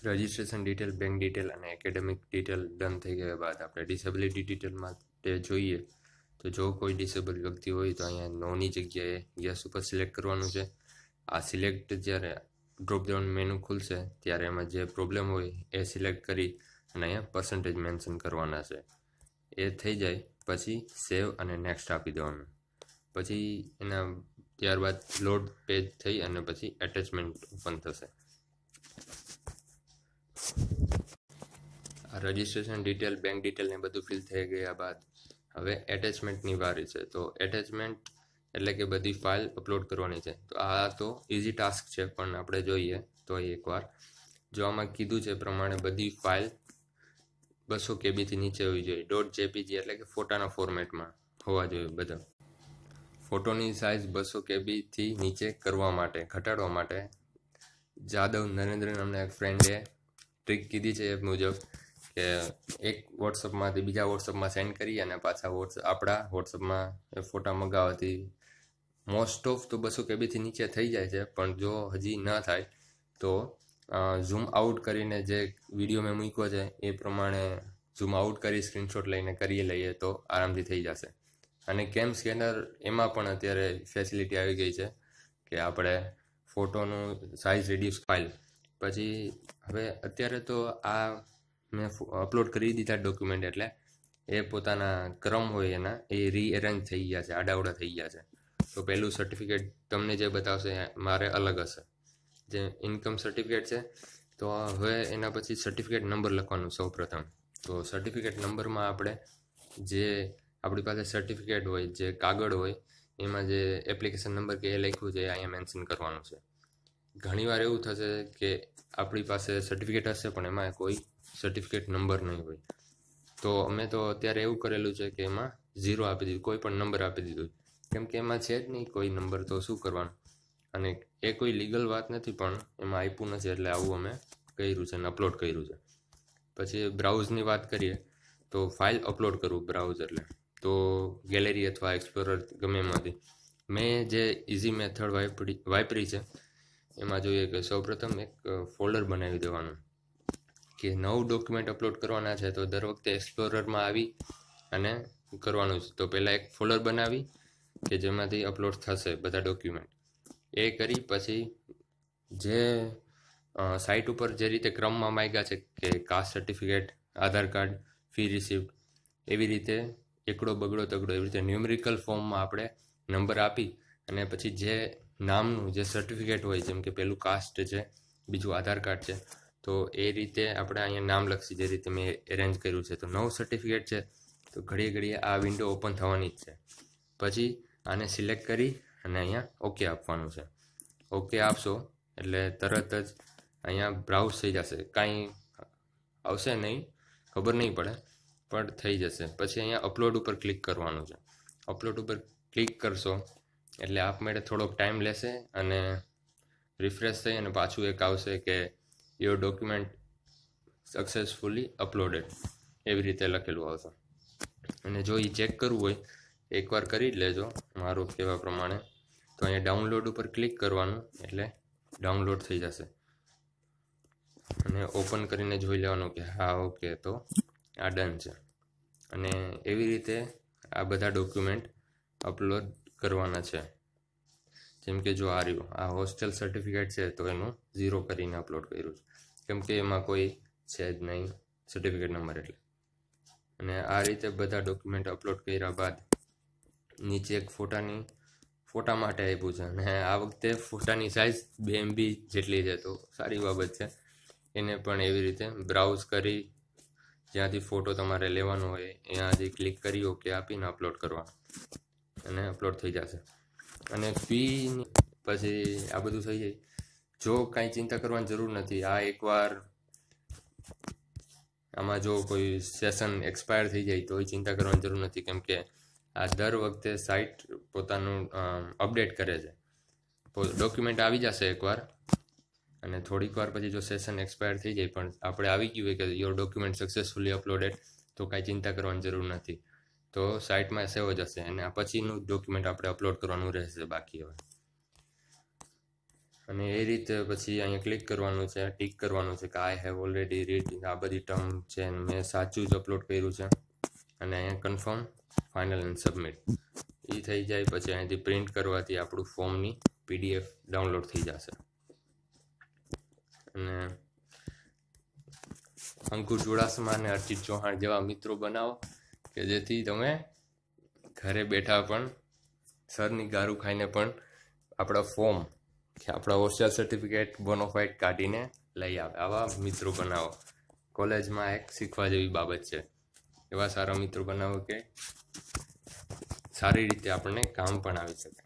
Registration detail, bank detail અને academic detail done થઈ ગયા બાદ આપણે ડિસેબિલિટી ડિટેલ માટે જોઈએ તો જો કોઈ ડિસેબલ વ્યક્તિ હોય તો અહીંયા નોની જગ્યાએ યસ ઉપર સિલેક્ટ કરવાનું છે. આ સિલેક્ટ જ્યારે ડ્રોપ ડાઉન મેનુ ખુલશે ત્યારે એમાં જે પ્રોબ્લેમ હોય એ સિલેક્ટ કરી અને અહીંયા પર્સન્ટેજ મેન્શન કરવાના છે. એ થઈ જાય પછી સેવ અને નેક્સ્ટ આપી દેવાનું. પછી એના ત્યારબાદ લોડ પેજ થઈ અને પછી એટેચમેન્ટ ઓપન થશે. આ રજિસ્ટ્રેશન ડિટેલ, બેંક ડિટેલ ને બધું ફિલ થઈ ગયા બાદ હવે એટેચમેન્ટની વારી છે. તો એટેચમેન્ટ એટલે કે બધી ફાઇલ અપલોડ કરવાની છે. તો આ તો ઇઝી ટાસ્ક છે, પણ આપણે જોઈએ તો એકવાર જો આમાં કીધું છે પ્રમાણે બધી ફાઇલ 200 KB થી નીચે હોવી જોઈએ. .jpg એટલે કે ફોટાના ફોર્મેટમાં હોવા જોઈએ બધા. ફોટોની સાઇઝ 200 KB થી નીચે કરવા માટે, ઘટાડવા માટે જાદવ નરેન્દ્ર નામના એક ફ્રેન્ડે ટ્રીક કીધી છે. એ મુજબ કે એક વોટ્સઅપમાંથી બીજા વોટ્સઅપમાં સેન્ડ કરી અને પાછા આપણા વોટ્સઅપમાં ફોટા મગાવવાથી મોસ્ટ ઓફ તો 200 KB થી નીચે થઈ જાય છે. પણ જો હજી ન થાય તો ઝૂમ આઉટ કરીને જે વિડીયો મેં મૂક્યો છે એ પ્રમાણે ઝૂમ આઉટ કરી સ્ક્રીનશોટ લઈને કરી લઈએ તો આરામથી થઈ જશે. અને કેમ સ્કેનર એમાં પણ અત્યારે ફેસિલિટી આવી ગઈ છે કે આપણે ફોટોનું સાઇઝ રિડ્યુસ ફાઇલ પછી હવે અત્યારે તો આ મેં અપલોડ કરી દીધા ડોક્યુમેન્ટ એટલે એ પોતાના ક્રમ હોય એના એ રીએરેન્જ થઈ ગયા છે, આડાવડા થઈ ગયા છે. તો પહેલું સર્ટિફિકેટ તમને જે બતાવશે મારે અલગ હશે. જે ઇન્કમ સર્ટિફિકેટ છે તો હવે એના પછી સર્ટિફિકેટ નંબર લખવાનું સૌ પ્રથમ. તો સર્ટિફિકેટ નંબરમાં આપણે જે આપણી પાસે સર્ટિફિકેટ હોય, જે કાગળ હોય એમાં જે એપ્લિકેશન નંબર કે એ લખ્યું છે અહીંયા મેન્શન કરવાનું છે. ઘણીવાર એવું થશે કે આપણી પાસે સર્ટિફિકેટ હશે પણ એમાં કોઈ સર્ટિફિકેટ નંબર નહીં હોય. તો અમે તો અત્યારે એવું કરેલું છે કે એમાં 0 આપી દીધું, કોઈ પણ નંબર આપી દીધું, કેમ કે એમાં છે જ નહીં કોઈ નંબર, તો શું કરવાનું. અને એ કોઈ લીગલ વાત નથી પણ એમાં આપ્યું નથી એટલે આવું અમે કર્યું છે અને અપલોડ કર્યું છે. પછી બ્રાઉઝની વાત કરીએ તો ફાઇલ અપલોડ કરવું બ્રાઉઝ એટલે તો ગેલેરી અથવા એક્સપ્લોરર ગમે એમાંથી મેં જે ઇઝી મેથડ વાપરી છે એમાં જોઈએ કે સૌપ્રથમ એક ફોલ્ડર બનાવી દેવાનું કે નવું ડોક્યુમેન્ટ અપલોડ કરવાના છે તો દર વખતે એક્સપ્લોરરમાં આવી અને કરવાનું છે. તો પહેલાં એક ફોલ્ડર બનાવી કે જેમાંથી અપલોડ થશે બધા ડોક્યુમેન્ટ. એ કરી પછી જે સાઇટ ઉપર જે રીતે ક્રમમાં માંગ્યા છે કે caste certificate, Aadhaar card, fee receipt, એવી રીતે એકડો બગડો તગડો એવી રીતે ન્યુમેરિકલ ફોર્મમાં આપણે નંબર આપી અને પછી જે નામનું જે સર્ટિફિકેટ હોય, જેમ કે પેલું કાસ્ટ છે, બીજું આધાર કાર્ડ છે, તો એ રીતે આપણે અહીંયા નામ લખી જે રીતે મેં એરેન્જ કર્યું છે. તો નવું સર્ટિફિકેટ છે તો ઘડીએ ઘડીએ આ વિન્ડો ઓપન થવાની જ છે. પછી આને સિલેક્ટ કરી અને અહીંયા ઓકે આપવાનું છે. ઓકે આપશો એટલે તરત જ અહીંયા બ્રાઉઝ થઈ જશે. કાંઈ આવશે નહીં, ખબર નહીં પડે પણ થઈ જશે. પછી અહીંયા અપલોડ ઉપર ક્લિક કરવાનું છે. અપલોડ ઉપર ક્લિક કરશો એટલે આપમેળે થોડોક ટાઈમ લેશે અને રિફ્રેશ થઈ અને પાછું એક આવશે કે યોર ડોક્યુમેન્ટ સક્સેસફુલી અપલોડેડ, એવી રીતે લખેલું આવશે. અને જો એ ચેક કરવું હોય એકવાર કરી જ લેજો મારું કહેવા પ્રમાણે. તો અહીંયા ડાઉનલોડ ઉપર ક્લિક કરવાનું એટલે ડાઉનલોડ થઈ જશે અને ઓપન કરીને જોઈ લેવાનું કે હા ઓકે તો આ ડન છે. અને એવી રીતે આ બધા ડોક્યુમેન્ટ અપલોડ કરવાના છે. જેમ કે જો આ રહ્યું, આ હોસ્ટેલ સર્ટિફિકેટ છે તો એનું 0 કરીને અપલોડ કર્યું છે, કેમ કે એમાં કોઈ છે જ નહીં સર્ટિફિકેટ નંબર એટલે. અને આ રીતે બધા ડોક્યુમેન્ટ અપલોડ કર્યા બાદ નીચે એક ફોટા માટે આપ્યું છે અને આ વખતે ફોટાની સાઇઝ 2 MB જેટલી છે, તો સારી બાબત છે. એને પણ એવી રીતે બ્રાઉઝ કરી જ્યાંથી ફોટો તમારે લેવાનો હોય ત્યાંથી ક્લિક કરી ઓકે આપીને અપલોડ કરવા અને અપલોડ થઈ જશે. અને ફી પછી આ બધું થઈ જાય. જો કાંઈ ચિંતા કરવાની જરૂર નથી. આ એકવાર આમાં જો કોઈ સેશન એક્સપાયર થઈ જાય તો એ ચિંતા કરવાની જરૂર નથી, કેમ કે આ દર વખતે સાઇટ પોતાનું અપડેટ કરે છે. ડોક્યુમેન્ટ આવી જશે એકવાર અને થોડીક વાર પછી જો સેશન એક્સપાયર થઈ જાય પણ આપણે આવી ગયું હોય કે યોર ડોક્યુમેન્ટ સક્સેસફુલી અપલોડેડ, તો કાંઈ ચિંતા કરવાની જરૂર નથી. તો સાઇટમાં સેવ જ હશે અને આ પછીનું ડોક્યુમેન્ટ આપણે અપલોડ કરવાનું રહેશે બાકી. હવે અને એ રીતે પછી અહીંયા ક્લિક કરવાનું છે, ટિક કરવાનું છે કે આઈ હેવ ઓલરેડી રીડ આ બધી ટર્મ છે મેં સાચું જ અપલોડ કર્યું છે, અને અહીંયા કન્ફર્મ ફાઇનલ એન્ડ સબમિટ એ થઈ જાય પછી અહીંયાથી પ્રિન્ટ કરવાથી આપણું ફોર્મની PDF ડાઉનલોડ થઈ જશે. અને અંકુર ચુડાસમા અને અર્ચિત ચૌહાણ જેવા મિત્રો બનાવો કે જેથી તમે ઘરે બેઠા પણ સરની ગારું ખાઈને પણ આપણા ફોર્મ કે આપણા હોસ્ટેલ સર્ટિફિકેટ બોનોફાઇડ કાઢીને લઈ આવે. આવા મિત્રો બનાવો. કોલેજમાં એક શીખવા જેવી બાબત છે. એવા સારા મિત્રો બનાવો કે સારી રીતે આપણને કામ પણ આવી શકે.